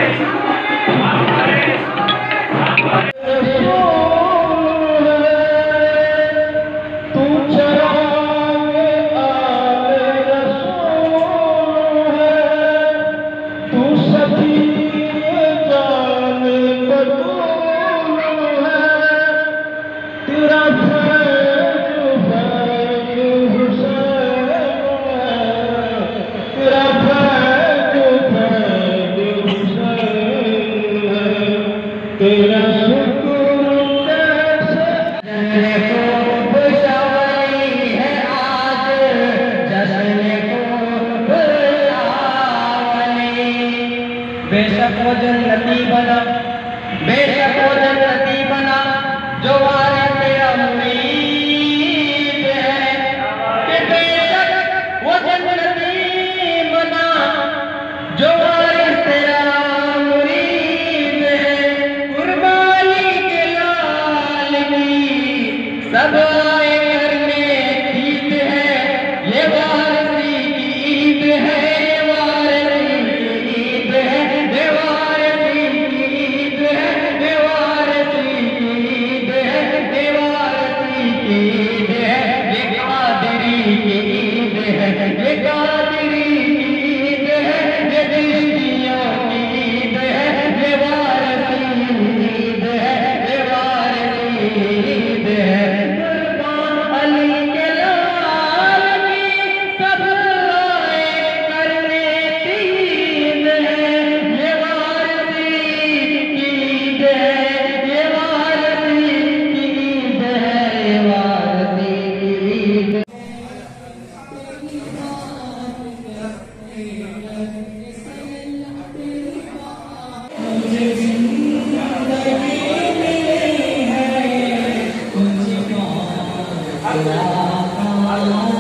तेरा शुक्र कैसे खूब सवारी है आज जश्न खूब लावनी। बेशक वो जन्नती बना, बेशक वो जन्नती बना जो वारे तेरा मुरीद है। कि बेशक वो जन्नती बना जो वारे तेरा मुरीद है। कुर्बानी के लाल की सब आए करने ईद है। ये वारसी की ईद है, ये वारसी की ईद है, ये वारसी की ईद है, ये वारसी की ईद है, ये वारसी की ईद है। ये कादरी की ईद है, ये कादरी की ईद है, ये चिश्तियों की ईद है, ये वारसी ईद है, ये वारसी ईद है। कुर्बान अली के लाल की सब आए करने ईद है। ये वारसी की ईद है, ये वारसी की ईद है, ये वारसी की ईद है। मुझे जिंदगी मिली है तुझको